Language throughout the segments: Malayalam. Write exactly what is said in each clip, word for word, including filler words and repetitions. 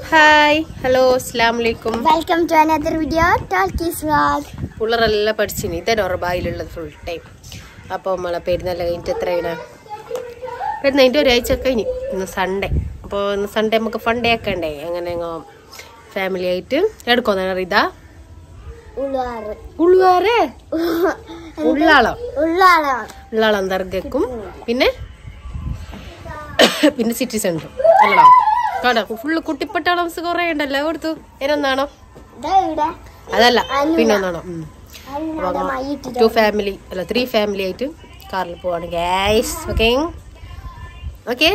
ഹായ് ഹലോ അസ്സലാമു അലൈക്കും welcome to another video talkies vlog. പിള്ളേരെല്ലാം പഠിച്ചിനി ഇതന്നെ ഉറബായിലുള്ളത് ഫുൾ ടൈം. അപ്പോൾ നമ്മളെ പെരുന്നാൾ കഴിഞ്ഞിട്ട് എത്രയാണ് പെരുന്നാൾ കഴിഞ്ഞിട്ട് ഒരാഴ്ച കഴിഞ്ഞു. ഇന്ന് സൺഡേ. അപ്പോൾ ഇന്ന് സൺഡേ നമുക്ക് ഫണ്ടേ ആക്കണ്ടേ അങ്ങനെ ഫാമിലി ആയിട്ട് എടുക്കുമെന്നാണ് ഇതാ ഉള്ളുവാറേ ഉള്ളാളം ഉള്ളാളം ദർഗക്കും പിന്നെ പിന്നെ സിറ്റി സെന്ററും അല്ലടാ കാണാ ഫുള്ള് കുട്ടിപ്പട്ടാളംസ് കൊറേ ഉണ്ടല്ലോ കൊടുത്തു ഏനൊന്നാണോ അതല്ല പിന്നെ ഒന്നാണോ ടു ഫാമിലി അല്ല ത്രീ ഫാമിലി ആയിട്ട് കാറിൽ പോവാണ് ഗൈസ്. ഓക്കെ ഓക്കെ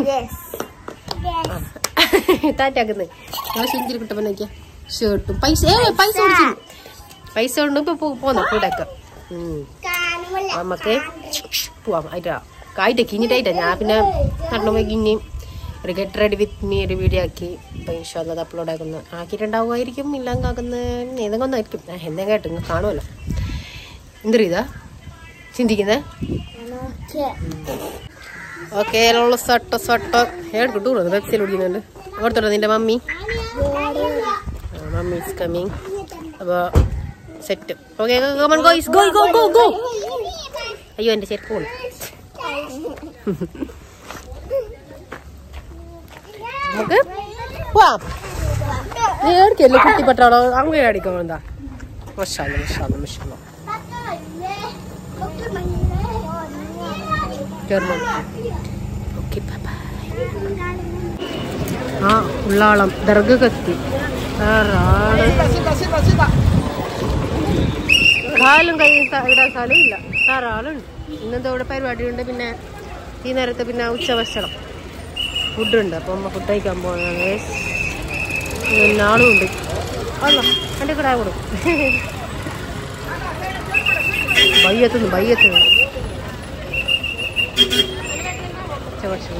താറ്റാക്കുന്നത് ശരിക്കും കിട്ടുമ്പോ നോക്കിയാ ഷർട്ടും പൈസ പൈസ കൊടുത്തു പൈസ കൊണ്ട് ഇപ്പൊ പോന്ന കൂടെയൊക്കെ നമുക്ക് പോവാം. ആയിട്ടാ ആയിട്ടൊക്കെ ഇനിട്ടായിട്ടാ ഞാൻ പിന്നെ നടന്നു പോയി ഇനി ഒരു ഗെറ്റ് റെഡി വിത്ത് മീ ഒരു വീഡിയോ ആക്കി ഇപ്പം ഇൻഷാല്ലാ അപ്ലോഡ് ആക്കുന്നു ആക്കിയിട്ടുണ്ടാവുമായിരിക്കും ഇല്ലെങ്കിൽ ആക്കുന്ന ഏതെങ്കിലും ഒന്നായിരിക്കും എന്തെങ്കിലും കേട്ട് നിങ്ങൾ കാണുമല്ലോ. എന്തൊരു ഇതാ ചിന്തിക്കുന്നേ. ഓക്കെ ഉള്ള സട്ടോ സട്ടോ ഏടുക്കും ടൂർ വെബ്സൈറ്റ് ഓടിക്കുന്നുണ്ട് ഓർത്തോട്ടോ നിന്റെ മമ്മി മമ്മി ഇസ് കമ്മിങ്. അപ്പോൾ സെറ്റ് ഓക്കെ അയ്യോ എൻ്റെ ചെരുപ്പ് പോണു. നമുക്ക് പോവാം. നീ ഏടിക്കല്ലേ കുട്ടിപ്പട്ടാളോ അങ്ങനെ അടിക്കാൻ എന്താ മഷാല മഷാല മഷാല ഓക്കെ ബൈ. ആ ഉള്ളാളം ദർഗ കത്തി കാലും കൈ ഇടാൻ സ്ഥലം ഇല്ല ധാരാളുണ്ട്. ഇന്നത്തെ ഇവിടെ പരിപാടിയുണ്ട്. പിന്നെ ഈ നേരത്തെ പിന്നെ ഉച്ചഭക്ഷണം ഫുഡുണ്ട്. അപ്പം അമ്മ ഫുഡ് കഴിക്കാൻ പോകുന്നതാണ്. നാളും ഉണ്ട് അല്ല എൻ്റെ കൂടെ കൊടുക്കും ബയ്യത്തുനിന്ന് ബയ്യത്തുനിന്ന് ഉച്ചഭക്ഷണം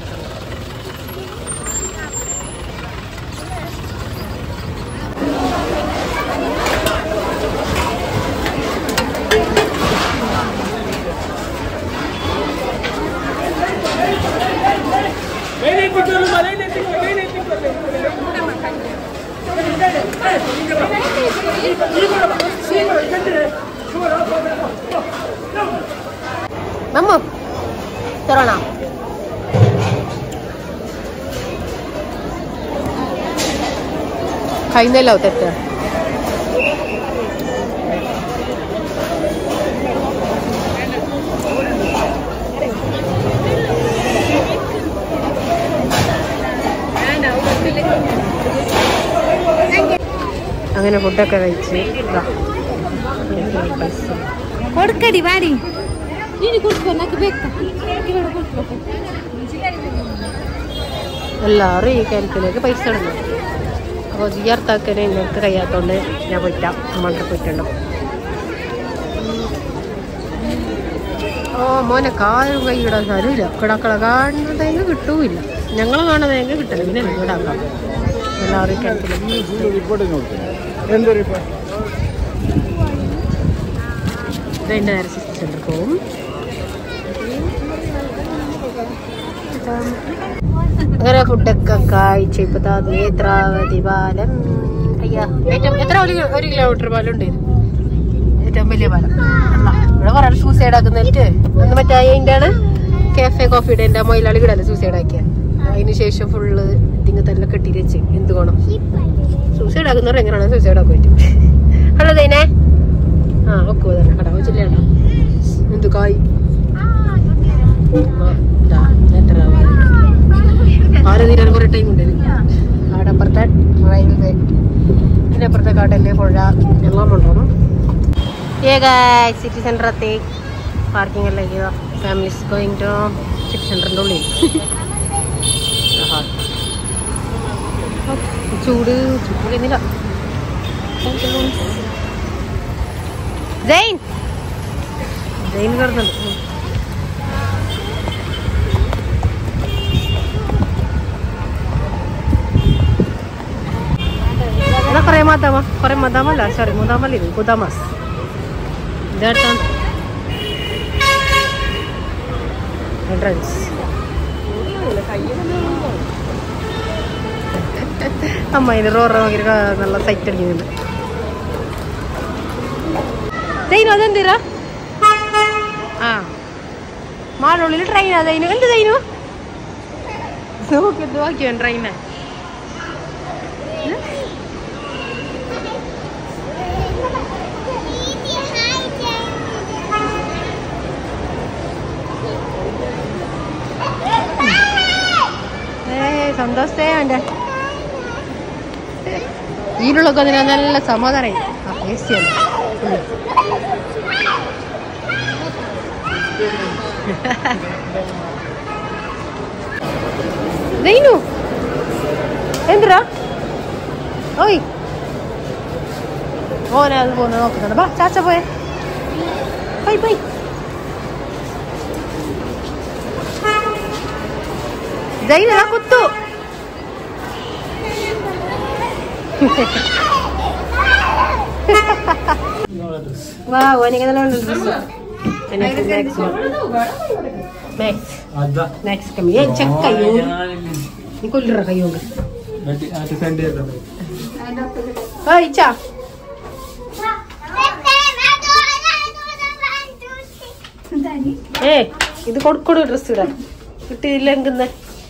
മമ്മ തരണ കഴിഞ്ഞല്ലോ തെറ്റ്. അങ്ങനെ ഫുഡൊക്കെ കഴിച്ച് കൊടുക്കടി വാടി എല്ലാവരും ഈ കാര്യത്തിലേക്ക് പൈസ ഇടുന്നു. അപ്പോൾ ജിയാർത്താക്കാൻ എനിക്ക് കഴിയാത്തതുകൊണ്ട് ഞാൻ പോയിട്ടാ നമ്മളുടെ പോയിട്ടുണ്ടോ. ഓ മോനെ കാലും കൈ ഇടാൻ സാരമില്ല. കിടക്കള കാണുന്നതെങ്കിൽ കിട്ടൂല്ല. ഞങ്ങൾ കാണുന്നതെങ്കിൽ കിട്ടില്ല. പിന്നെ ഇടാക്കാം എല്ലാവരും കാര്യത്തിലേക്ക് ഇതിൻ്റെ നേരെ സിറ്റി സെൻ്റർ പോവും. അങ്ങനെ ഫുഡൊക്കെ കഴിച്ചു. ഇപ്പത്താ നേത്രാവതി പാലം അയ്യാ ഏറ്റവും എത്ര ഒരു ഒരു കിലോമീറ്റർ പാലം ഉണ്ട് ഇത് ഏറ്റവും വലിയ പാലം. ഇവിടെ കുറെ സൂസൈഡ് ആക്കുന്നിട്ട് അന്ന് മറ്റേ അതിൻ്റെ ആണ് കാഫെ കോഫിയുടെ എൻ്റെ മൊയിലാളി കൂടെ അല്ലേ സൂസൈഡ് ആക്കിയ. അതിന് ശേഷം ഫുള്ള് തിങ്ങത്തെല്ലാം കെട്ടിട്ട് വെച്ച് എന്ത് വേണം സൂസൈഡ് ആക്കുന്നവർ എങ്ങനെയാണ് സൂസൈഡ് ആക്കാൻ പറ്റും. ഹലോ തേനെ ആ ഒക്കെ തന്നെ കടാ വെച്ചില്ലേണ്ട എന്ത് കായ് പാല തീരാൻ കുറെ ടൈം ഉണ്ട്. അവിടെ അപ്പുറത്തെ റെയിൽവേ പിന്നെ അപ്പുറത്തെ കാട്ടല്ലേ പുഴ എല്ലാം കൊണ്ടുപോകണം. ഏക സിറ്റി സെന്റർ എത്തി പാർക്കിംഗ് എല്ലാം ചെയ്ത ഫാമിലീസ് ഗോയിങ് ടു സിറ്റി സെന്ററിൻ്റെ ഉള്ളിൽ ചൂട് ചൂട് കഴിഞ്ഞില്ല. ജൈൻ ജൈൻ കിടന്നുണ്ട്. കുറേ മദാമ കുറേ മദാമല്ല സോറി മുദാമല്ല ഇത് കുദാമസ് ഇതാണ് എൻട്രൻസ്. അമ്മ ഇതിന് റോറ നല്ല സൈറ്റ് അടിക്കുന്നുണ്ട്. ദൈനു അതെന്തിരാ? ആ മാളുള്ളിൽ ട്രെയിനാ ദൈനു. എന്ത് ദൈനു നോക്കിയത് നോക്കിയോ ട്രെയിനാ? സന്തോഷേ അവൻ്റെ ഇതിലുള്ളൊക്കെ അതിന് നല്ല സമാധാനമായി. ആ ടേസ്റ്റിയല്ല ദൈനു എന്തിരാ? ഓയ് ഓനെ അത് പോന്ന് നോക്കുന്നുണ്ട്. ബാ ചാച്ച പോയെ പോയി പോയി. ദൈന കുത്തു വാ ഓനിക്ക് നല്ല ഡ്രസ് മാക്സ് കമ്മി ചെക്ക് കയ്യോ നീ കൊല്ലറ കയ്യോ ഇച്ചാ ഏ ഇത് കൊടുക്കൊടു ഡ്രസ് ഇടാൻ കിട്ടിയില്ലെങ്കുന്ന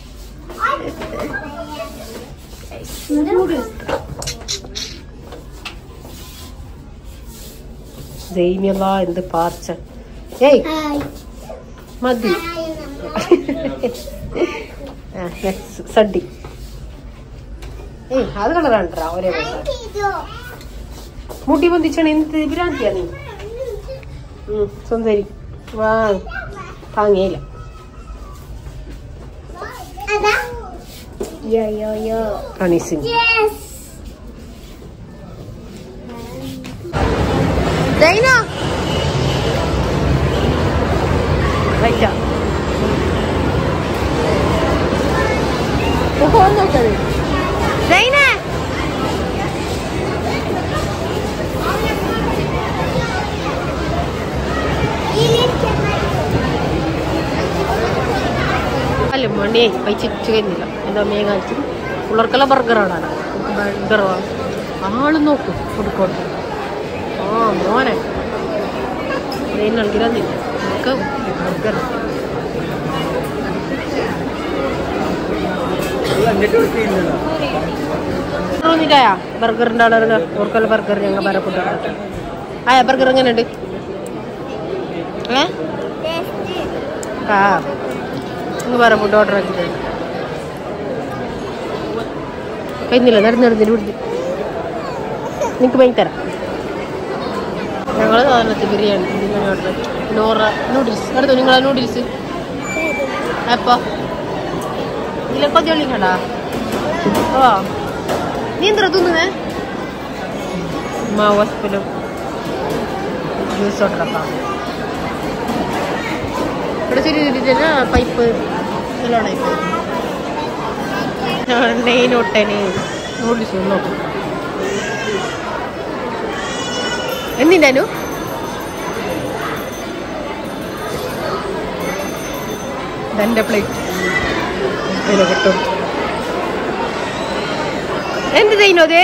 ജൈമിയല്ല എന്ത് പാർച്ച. ഏയ് മതി സഡ്ഡി. ഏയ് അത് കളറാണ്ടാ ഒരേ മുടി പൊന്തിച്ചാണ്. എന്ത് ഭ്രാന്തിയാ നീ? സുന്ദരി വാ താങ്ങിയില്ല. Honey sing. Yes. Dana. Right down. Who called that? Dana. അല്ല മണി പൈച്ചിട്ട് കഴിഞ്ഞില്ല. എന്താ മേ കാണിച്ചു പിള്ളേർക്കെല്ലാം ബർഗറാണ്. ബർഗറോ ആള് നോക്കും ഫുഡ്കോർട്ട്. ആ മോനെ നൽകിരുന്നില്ല നമുക്ക് ബർഗർ. തോന്നിട്ടായാ ബർഗറിൻ്റെ ആളെ ഓർക്കെല്ലാം ബർഗർ ഞങ്ങൾ വേറെ ഫുഡ് ആയാ. ബർഗർ എങ്ങനെയുണ്ട്? ഏ ആ നിങ്ങൾ വേറെ ഫുഡ് ഓർഡർ ആക്കിയിട്ടുണ്ട്. കഴിഞ്ഞില്ല നടന്ന് നടന്നിട്ട് പിടിച്ച് നിങ്ങൾക്ക് വാങ്ങി തരാം. ഞങ്ങൾ സാധനത്തിൽ ബിരിയാണി ബിരിയാണി ഓർഡർ ആക്കി. നോറ നൂഡിൽസ് എടുത്തോ നിങ്ങളെ നൂഡിൽസ്. അപ്പോൾ ഇതിലൊക്കെ ജോലിക്കണ്ടാ? ഓ നീ എന്താ തിന്നുന്നേ? മാവ് ഹോസ്പിറ്റലും ജ്യൂസ് ഓർഡർ ആക്കാം. ഇവിടെ ശരി തന്നെ പൈപ്പ് എല്ലാം നെയ്ൻ ഒട്ടന് നൂഡിൽസ് നോക്കും. എന്തിൻ്റെനു എൻ്റെ പ്ലേറ്റ് അതിനെ കിട്ടും. എന്ത് ചെയ്യുന്നു അതെ?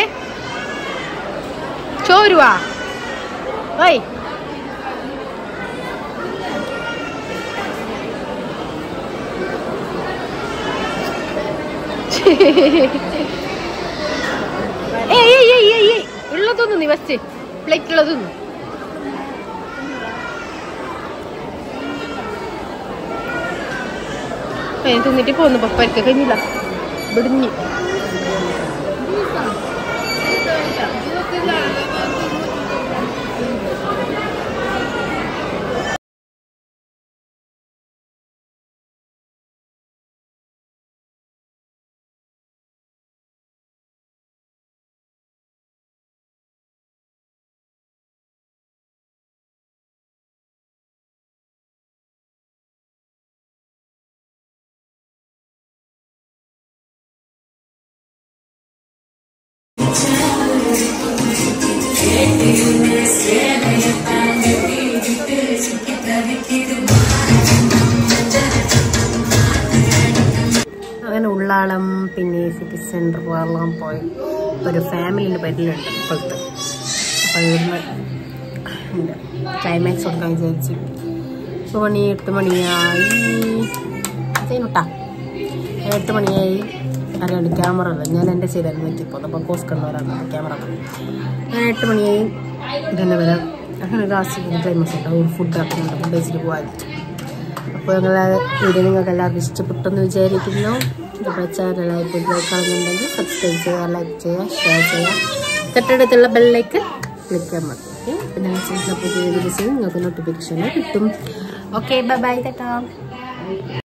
ചോരുവാ ഓയ് ഉള്ളതൊന്നും നീ ഫസ്റ്റ് പ്ലേറ്റ് ഉള്ളതൊന്നും തിന്നിട്ട് പോന്നു. പപ്പരിക്ക കഴിഞ്ഞില്ല വിടിഞ്ഞ്. അങ്ങനെ ഉള്ളാളം പിന്നെ സിറ്റി സെൻറ്റർ എല്ലാം പോയി ഒരു ഫാമിലിൻ്റെ പേരിലുണ്ട് ഇപ്പോഴത്തെ. അപ്പോൾ ഇവിടുന്ന് ക്ലൈമാക്സ് കൊടുക്കാൻ വിചാരിച്ചു. ഇപ്പോൾ മണി എട്ട് മണിയായി ചെയ്യുന്നുട്ടാ എട്ട് മണിയായി. അറിയാണ്ട് ക്യാമറ അല്ല, ഞാൻ എൻ്റെ ചെയ്തായിരുന്നു നോക്കിയപ്പോൾ അപ്പോൾ കോസ് കണ്ടവരാണ് ക്യാമറ. ഞാൻ എട്ട് മണിയായി ഇതന്നെ വരാം. അങ്ങനെ ലാസ്റ്റ് ക്ലൈമാക്സ് ഉണ്ട്, ഒരു ഫുഡ് ആക്കുന്നുണ്ട്, ഫുഡ് വെച്ചിട്ട് പോകാൻ. അപ്പോൾ ഞങ്ങളെ വീഡിയോ നിങ്ങൾക്ക് എല്ലാവർക്കും ഇഷ്ടപ്പെട്ടെന്ന് വിചാരിക്കുന്നു. നമ്മുടെ ചാനലായിട്ട് കാണുന്നുണ്ടെങ്കിൽ സബ്സ്ക്രൈബ് ചെയ്യുക, ലൈക്ക് ചെയ്യുക, ഷെയർ ചെയ്യുക, തൊട്ടടുത്തുള്ള ബെല്ലിലേക്ക് ക്ലിക്ക് ചെയ്യാൻ മതി. പിന്നെ ഞാൻ പുതിയ വീഡിയോസിൽ നിങ്ങൾക്ക് നോട്ടിഫിക്കേഷൻ കിട്ടും. Okay, bye bye, Tata.